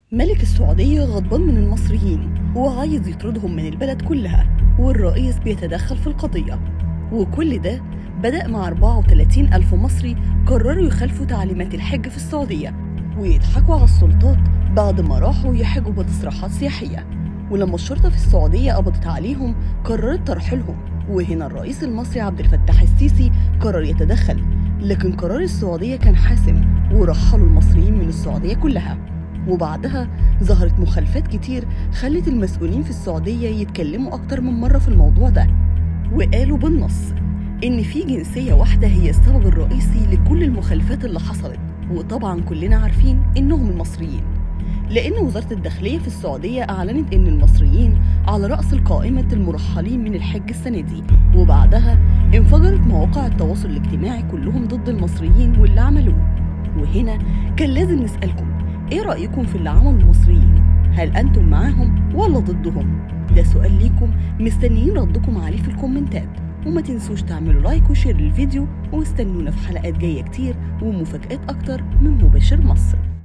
ملك السعودية غضبان من المصريين وعايز يطردهم من البلد كلها، والرئيس بيتدخل في القضية. وكل ده بدأ مع 34 ألف مصري قرروا يخالفوا تعليمات الحج في السعودية ويضحكوا على السلطات بعد ما راحوا يحجوا بتصريحات سياحية. ولما الشرطة في السعودية قبضت عليهم قررت ترحيلهم، وهنا الرئيس المصري عبد الفتاح السيسي قرر يتدخل، لكن قرار السعودية كان حاسم ورحلوا المصريين من السعودية كلها. وبعدها ظهرت مخالفات كتير خلت المسؤولين في السعودية يتكلموا أكتر من مرة في الموضوع ده، وقالوا بالنص إن في جنسية واحدة هي السبب الرئيسي لكل المخالفات اللي حصلت، وطبعا كلنا عارفين إنهم المصريين، لأن وزارة الداخلية في السعودية أعلنت إن المصريين على رأس القائمة المرحلين من الحج السنة دي. وبعدها انفجرت مواقع التواصل الاجتماعي كلهم ضد المصريين واللي عملوه. وهنا كان لازم نسألكم إيه رأيكم في اللي عملوا المصريين؟ هل أنتم معاهم ولا ضدهم؟ ده سؤال ليكم، مستنيين ردكم عليه في الكومنتات. وما تنسوش تعملوا لايك وشير للفيديو، واستنونا في حلقات جاية كتير ومفاجآت أكتر من مباشر مصر.